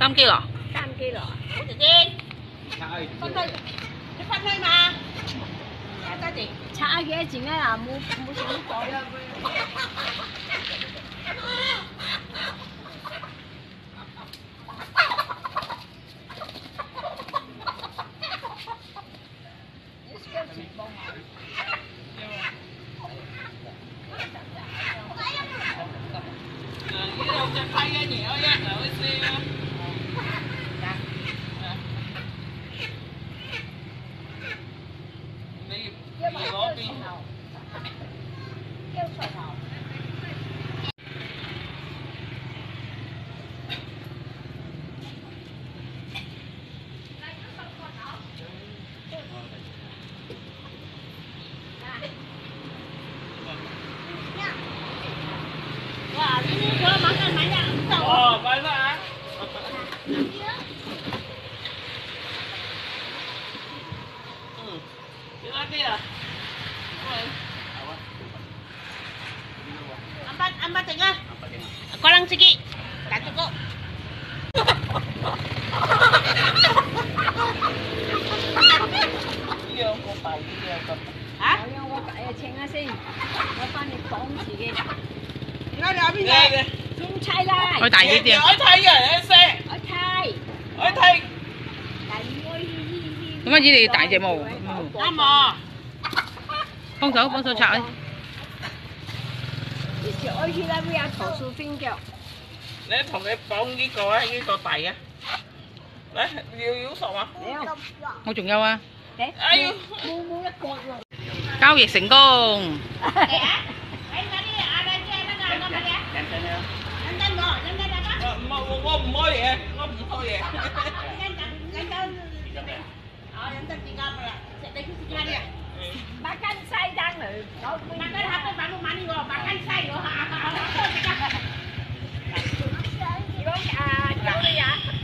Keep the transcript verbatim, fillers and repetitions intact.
三 kg. Cam kg. Ủa chị Duyên. Phân thôi. Cái phân thôi mà. Sao chị? Trả cái tiền à, mua mua số cổ. Ờ, vậy đó hả? Ừ. Đi ra kia à? Anh ba, anh ba tengah. Kau lang sikit. Tak cukup. Yêu cô phải yêu con. Hả? Tôi cái请下先，我幫你綁自己。 Nói ra bên này. Chim chay lại. Thôi tại cái tiền. Ở thay rồi em xe. Ở thay. Ở thay. Đúng không? Chỉ thì tại chạy mù. Á mò. 幫手幫手拆đi. Ở khi là bây giờ thổ su phiên kẹo. Để thằng cái bông cái coi cái coi tày á. Đấy, yêu yếu sọ mà. Ngô trùng nhau à? Đấy. Ai Mua mua cái cột rồi. Giao dịch thành công. Mới vậy, thôi vậy. Makan say đang rồi. Makan apa baru mani gua, makan say gua. Chị có à, cháu đi ạ.